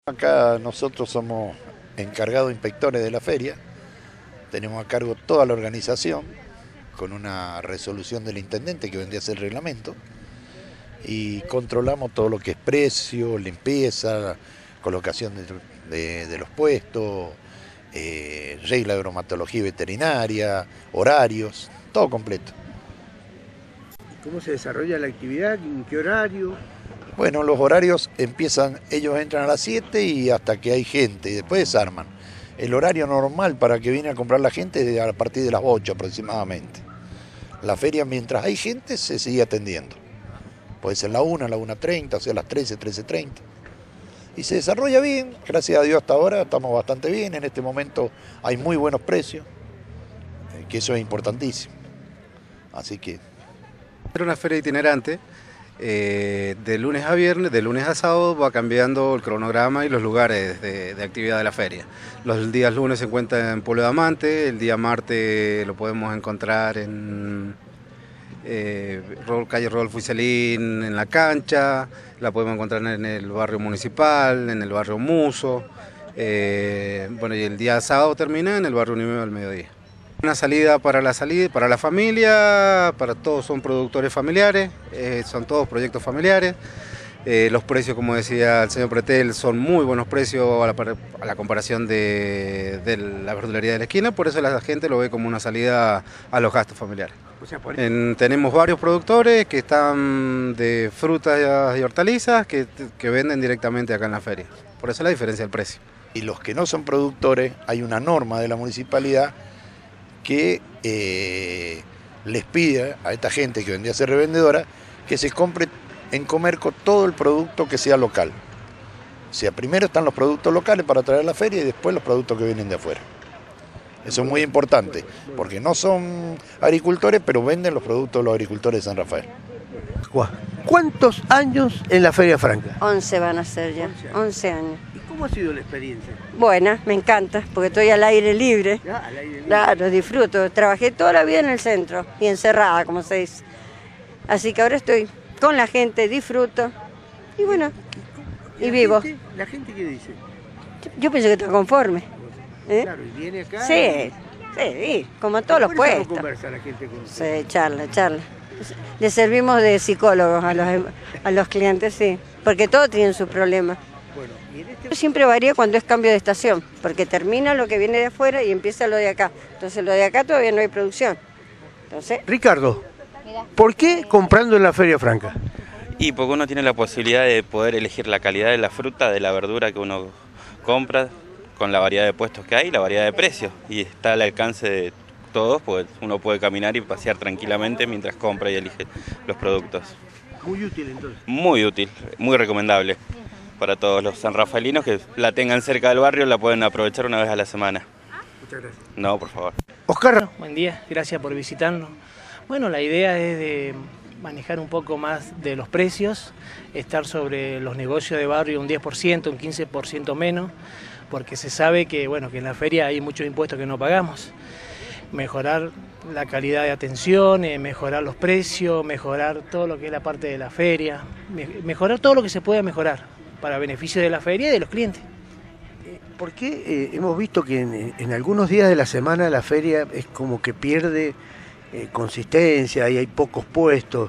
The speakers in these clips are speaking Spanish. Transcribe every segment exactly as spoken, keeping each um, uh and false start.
Acá nosotros somos encargados inspectores de la feria, tenemos a cargo toda la organización con una resolución del intendente que vendría a ser el reglamento y controlamos todo lo que es precio, limpieza, colocación de, de, de los puestos, eh, regla de bromatología veterinaria, horarios, todo completo. ¿Cómo se desarrolla la actividad? ¿En qué horario? Bueno, los horarios empiezan, ellos entran a las siete y hasta que hay gente y después desarman. El horario normal para que viene a comprar la gente es a partir de las ocho aproximadamente. La feria, mientras hay gente, se sigue atendiendo. Puede ser la una, la una treinta, o sea, las trece, trece treinta. Y se desarrolla bien, gracias a Dios hasta ahora estamos bastante bien. En este momento hay muy buenos precios, que eso es importantísimo. Así que... Era una feria itinerante. Eh, de lunes a viernes, de lunes a sábado va cambiando el cronograma y los lugares de, de actividad de la feria. Los días lunes se encuentra en Pueblo de Amante, el día martes lo podemos encontrar en eh, calle Rodolfo Iselín, en la cancha, la podemos encontrar en el barrio municipal, en el barrio Muso, eh, bueno, y el día sábado termina en el barrio Unimeo al mediodía. Una salida para la salida, para la familia, para todos son productores familiares, eh, son todos proyectos familiares. Eh, los precios, como decía el señor Pretel, son muy buenos precios a la, a la comparación de, de la verdulería de la esquina, por eso la gente lo ve como una salida a los gastos familiares. O sea, por... en, tenemos varios productores que están de frutas y hortalizas que, que venden directamente acá en la feria, por eso la diferencia del precio. Y los que no son productores, hay una norma de la municipalidad que eh, les pide a esta gente que vendría a ser revendedora que se compre en Comerco todo el producto que sea local. O sea, primero están los productos locales para traer a la feria y después los productos que vienen de afuera. Eso es muy importante, porque no son agricultores, pero venden los productos de los agricultores de San Rafael. ¿Cuántos años en la Feria Franca? once van a ser ya, once años. ¿Y cómo ha sido la experiencia? Buena, me encanta, porque estoy al aire libre. ¿Ya? Al aire libre. Claro, disfruto. Trabajé toda la vida en el centro y encerrada, como se dice. Así que ahora estoy con la gente, disfruto y bueno, y, y vivo. Gente, ¿La gente qué dice? Yo, yo pienso que está conforme. ¿Eh? Claro, y viene acá. Sí, y... sí, como todos los puestos. Conversa la gente con usted? Sí, charla, charla. Le servimos de psicólogos a los, a los clientes, sí, porque todos tienen sus problemas. Bueno, y en este... Siempre varía cuando es cambio de estación, porque termina lo que viene de afuera y empieza lo de acá. Entonces lo de acá todavía no hay producción. Entonces... Ricardo, ¿por qué comprando en la Feria Franca? Y porque uno tiene la posibilidad de poder elegir la calidad de la fruta, de la verdura que uno compra, con la variedad de puestos que hay, la variedad de precios, y está al alcance de todos, pues uno puede caminar y pasear tranquilamente mientras compra y elige los productos. Muy útil entonces. Muy útil, muy recomendable para todos los sanrafaelinos que la tengan cerca del barrio, la pueden aprovechar una vez a la semana. Muchas gracias. No, por favor. Oscar. Buen día, gracias por visitarnos. Bueno, la idea es de manejar un poco más de los precios, estar sobre los negocios de barrio un diez por ciento, un quince por ciento menos, porque se sabe que, bueno, que en la feria hay muchos impuestos que no pagamos. Mejorar la calidad de atención, eh, mejorar los precios, mejorar todo lo que es la parte de la feria, me, mejorar todo lo que se pueda mejorar para beneficio de la feria y de los clientes. ¿Por qué eh, hemos visto que en, en algunos días de la semana la feria es como que pierde eh, consistencia y hay pocos puestos?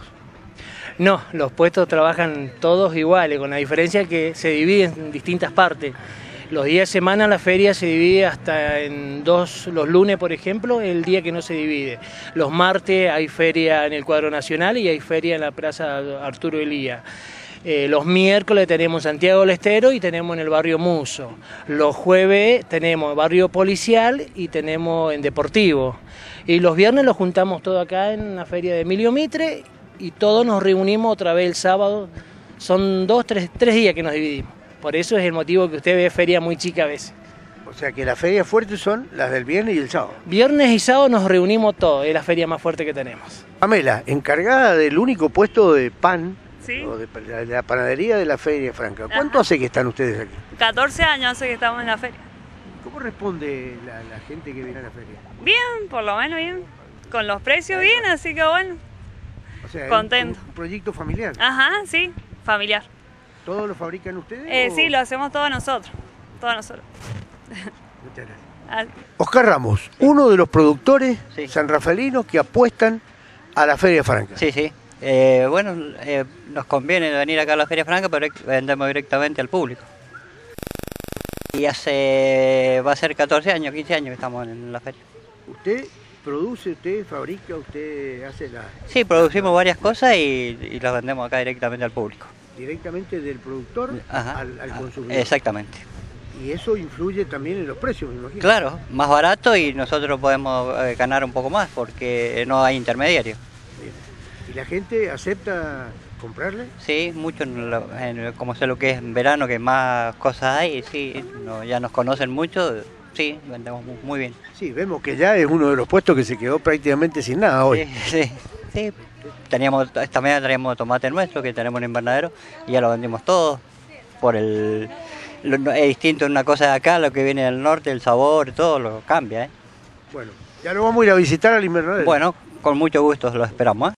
No, los puestos trabajan todos iguales, con la diferencia que se dividen en distintas partes. Los días de semana la feria se divide hasta en dos, los lunes por ejemplo, el día que no se divide. Los martes hay feria en el Cuadro Nacional y hay feria en la Plaza Arturo Elía. Eh, los miércoles tenemos en Santiago del Estero y tenemos en el barrio Muso. Los jueves tenemos barrio Policial y tenemos en Deportivo. Y los viernes los juntamos todo acá en la feria de Emilio Mitre y todos nos reunimos otra vez el sábado. Son dos, tres, tres días que nos dividimos. Por eso es el motivo que usted ve feria muy chica a veces. O sea que las ferias fuertes son las del viernes y el sábado. Viernes y sábado nos reunimos todos, es la feria más fuerte que tenemos. Pamela, encargada del único puesto de pan, ¿sí? O de la, de la panadería de la Feria Franca. ¿Cuánto Ajá. hace que están ustedes aquí? catorce años hace que estamos en la feria. ¿Cómo responde la, la gente que viene a la feria? Bien, por lo menos bien. Con los precios bien, así que bueno, o sea, contento. Un, un proyecto familiar. Ajá, sí, familiar. ¿Todo lo fabrican ustedes? Eh, o- sí, lo hacemos todos nosotros. Todos nosotros. Muchas gracias. Ah, Oscar Ramos, uno de los productores Sí. sanrafalinos que apuestan a la Feria Franca. Sí, sí. Eh, bueno, eh, nos conviene venir acá a la Feria Franca, pero vendemos directamente al público. Y hace, va a ser catorce años, quince años que estamos en la feria. ¿Usted produce, usted fabrica, usted hace la Sí, producimos varias cosas y, y las vendemos acá directamente al público. directamente del productor Ajá, al, al ah, consumidor? Exactamente. Y eso influye también en los precios, me imagino. Claro, más barato y nosotros podemos eh, ganar un poco más porque no hay intermediario. Bien. ¿Y la gente acepta comprarle? Sí, mucho, en lo- en- como sé lo que es en verano, que más cosas hay, sí, no- ya nos conocen mucho, sí, vendemos mu- muy bien. Sí, vemos que ya es uno de los puestos que se quedó prácticamente sin nada hoy. Sí, sí, sí. Teníamos, esta mañana traíamos tomate nuestro, que tenemos en invernadero, y ya lo vendimos todo. Por el, lo- no- es distinto una cosa de acá, lo que viene del norte, el sabor, todo lo cambia, ¿eh? Bueno, ya lo vamos a ir a visitar al invernadero. Bueno, con mucho gusto lo esperamos, ¿eh?